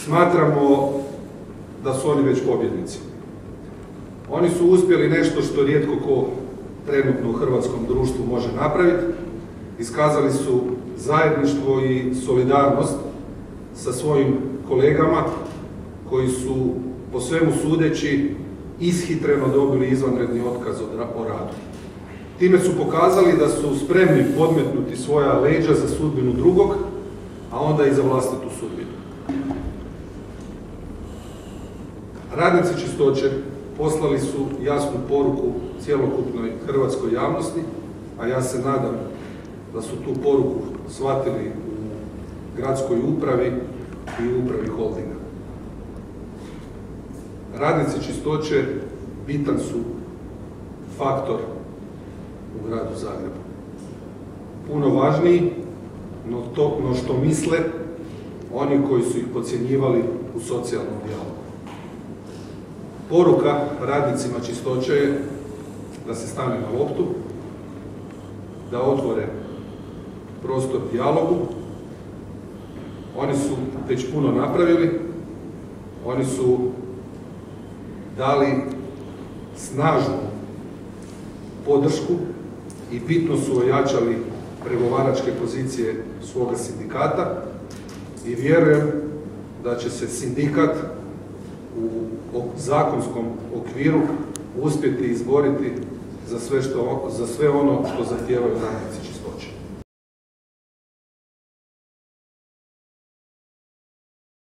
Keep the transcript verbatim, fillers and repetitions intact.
smatramo da su oni već pobjednici. Oni su uspjeli nešto što rijetko ko trenutno u hrvatskom društvu može napraviti. Iskazali su zajedništvo i solidarnost sa svojim kolegama koji su, po svemu sudeći, ishitreno dobili izvanredni otkaz o radu. Time su pokazali da su spremni podmetnuti svoja leđa za sudbinu drugog, a onda i za vlastitu sudbinu. Radnici Čistoće poslali su jasnu poruku cjelokupnoj hrvatskoj javnosti, a ja se nadam da su tu poruku shvatili u gradskoj upravi i upravi holdinga. Radnici Čistoće bitan su faktor u gradu Zagrebu. Puno važniji no, to, no što misle oni koji su ih podcjenjivali u socijalnom dijalogu. Poruka radnicima Čistoće je da se stane na loptu, da otvore prostor dijalogu. Oni su već puno napravili, oni su dali snažnu podršku i bitno su ojačali pregovaračke pozicije svoga sindikata i vjerujem da će se sindikat u zakonskom okviru uspjeti izboriti za sve, što, za sve ono što zahtijevaju radnici.